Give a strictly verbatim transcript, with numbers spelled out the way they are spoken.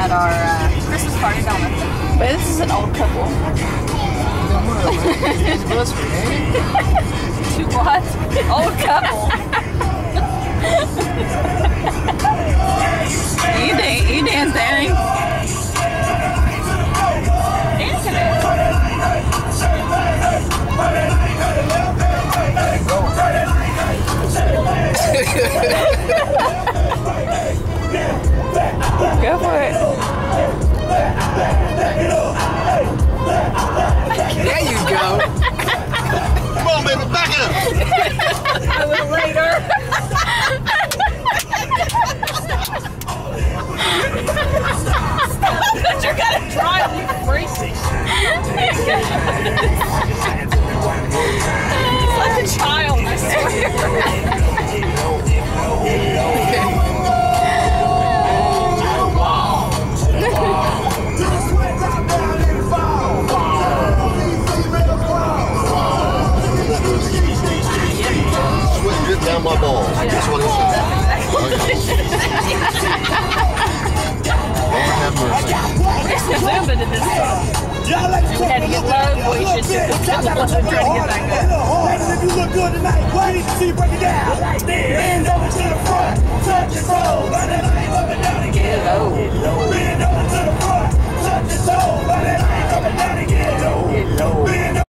at our uh, Christmas party, don't we? But this is an old couple. Two what? Old couple. you, dan you dance, Danny? Dancing it. Go for it. There you go. Come on, baby, back up. A little later. Stop, you're gonna drive me crazy. It's like a child, I swear. Down my balls. That's what it says. Lord have mercy. Zumba did this song. We had to get low, boy, you should just try to get that good. If you look good tonight, why need to see you break it down? Bend over to the front, touch your toes, but then I ain't up and down again. Bend over to the front, touch your toes, but then I ain't up and down again.